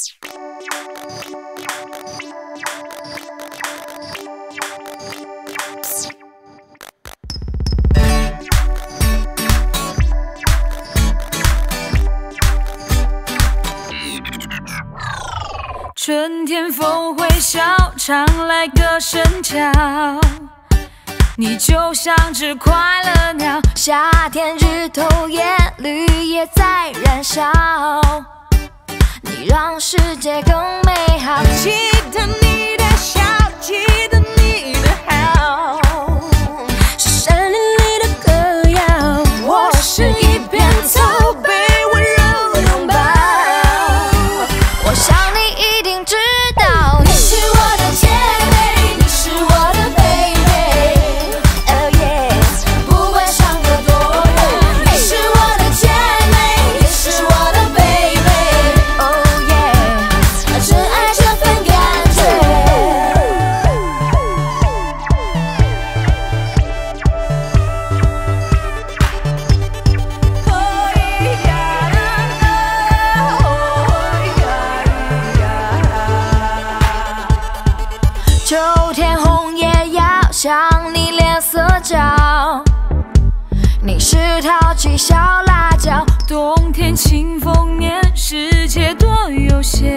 春天风会笑，常来歌声跳，你就像只快乐鸟。 夏天日头也绿也在燃烧，你让世界更美好。 记得你的笑，记得你的好， 是山林里的歌谣， 我是一片草被温柔拥抱。 我想你一定知道，你是我的姐妹，你是我的 baby， oh yeah， 不管相隔多远，你是我的姐妹，你是我的 baby， oh yeah， 真爱这份感觉。秋天红叶要向你脸色照，你是淘气小辣椒。 冬天清风年，世界多悠闲，